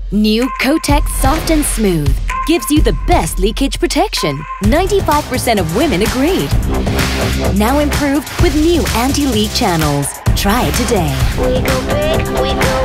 New Kotex Soft and Smooth gives you the best leakage protection. 95% of women agreed. Now improved with new anti-leak channels. Try it today. We go big, we go